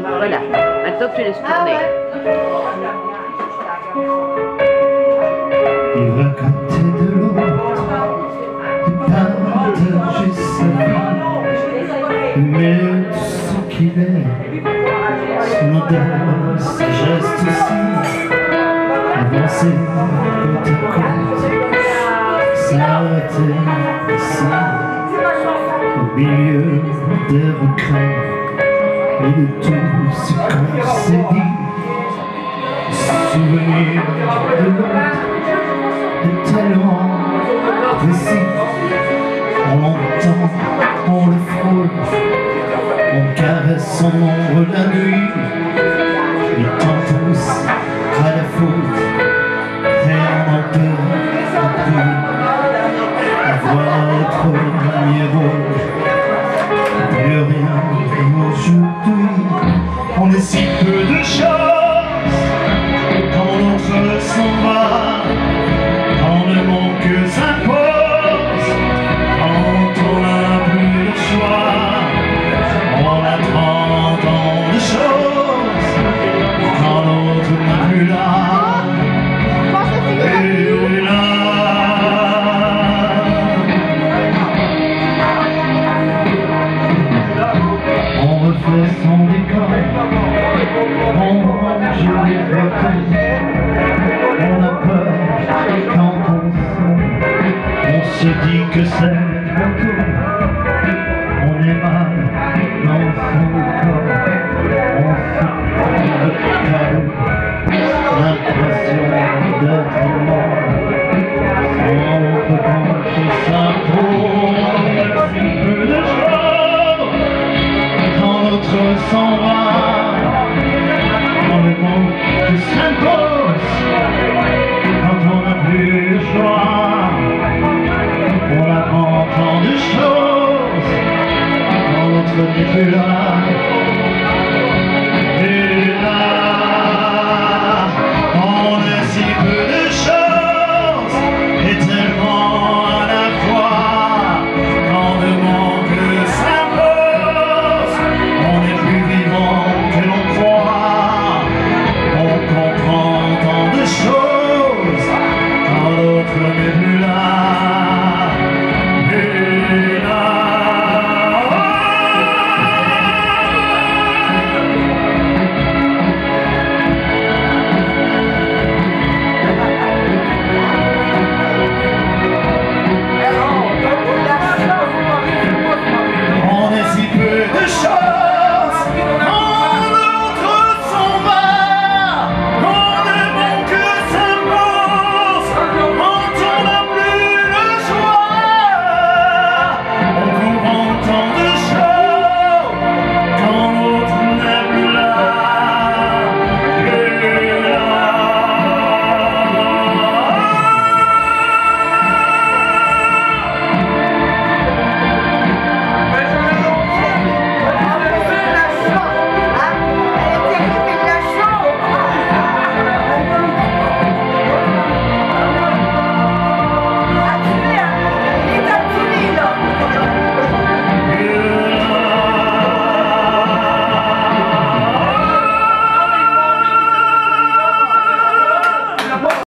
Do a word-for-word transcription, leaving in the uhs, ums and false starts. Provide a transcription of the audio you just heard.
Voilà, maintenant tu laisses tourner. Il va côté de l'autre et partager sa vie. Mais ce qu'il est, son odeur, ses gestes aussi, avancer côte à côte, s'arrêter ici, au milieu des regrets et de tout ce qu'on s'est dit. Souvenir de l'autre est tellement précis. On l'entend, on le frôle, on caresse son ombre la nuit. Il t'en pousse à la faute et on en perd le prix. Avoir le premier rôle, plus rien aujourd'hui. On est si peu de choses quand l'autre s'en va, quand le manque s'impose, quand on n'a plus le choix. On apprend tant de choses quand l'autre n'est plus là. Et là, on refait son décor, on range les fauteuils, on a peur quand on sait, on se dit que c'est bientôt. On est mal dans son corps, on se trouve calme, l'impression d'être mort, sans revanche s'impose. Si peu de choses quand l'autre s'en va, quand le manque s'impose, quand on n'a plus le choix, on apprend tant de choses. N'est plus là.